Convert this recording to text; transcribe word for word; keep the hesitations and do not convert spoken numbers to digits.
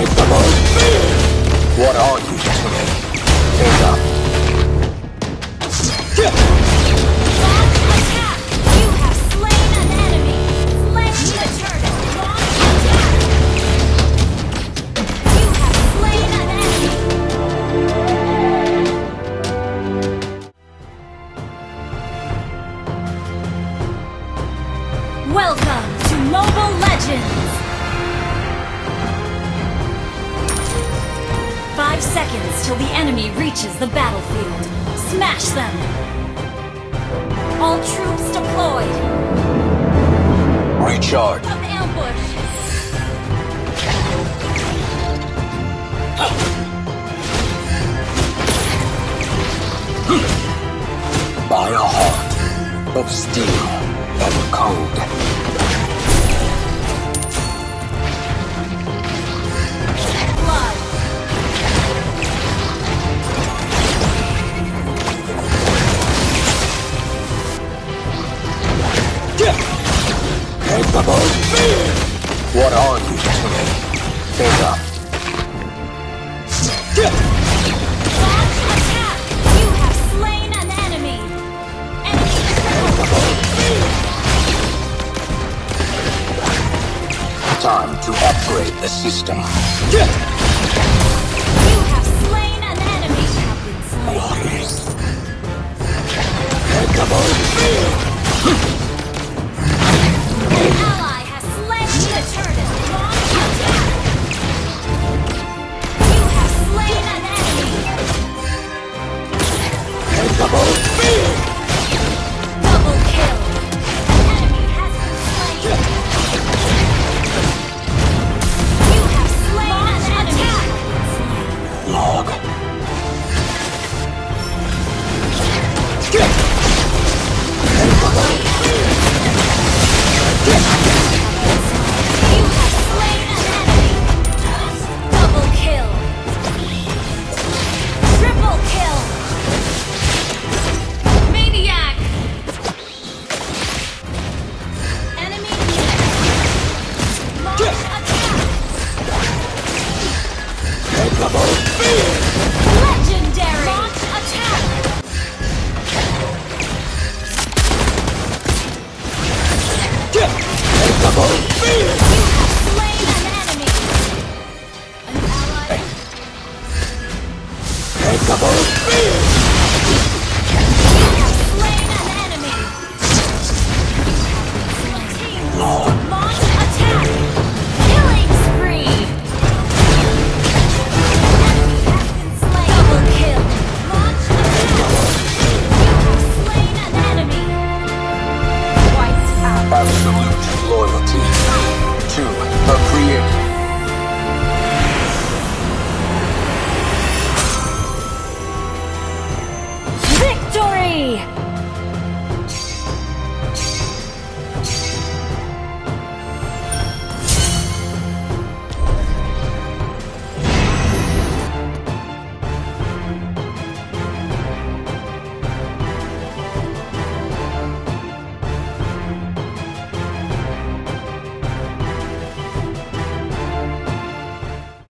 What are you to me? Take up. Launch attack! You have slain an enemy! Slain the turret! Launch attack! You have slain an enemy! Welcome to Mobile Legends! Five seconds till the enemy reaches the battlefield. Smash them! All troops deployed! Recharge. From ambush! By a heart of steel and code. Blood! Capable. What are you to me? Take up. Launch attack! You have slain an enemy! Enemy triple! Time to upgrade the system. You have slain an enemy! Have been slain. An ally has slain the turret! Launch attack! You have slain an enemy! Double kill! An enemy has been slain! You have slain an enemy! Log. You have slain an enemy! Double kill! Triple kill! Maniac! Enemy launch attack! Legendary! Launch attack! You have slain an enemy! An ally... You have slain an enemy! Team, launch attack! Killing spree! Enemy has been slain! Double kill! Launch attack! You have slain an enemy! Wiped out! Absolute loyalty to the Creator. Victory!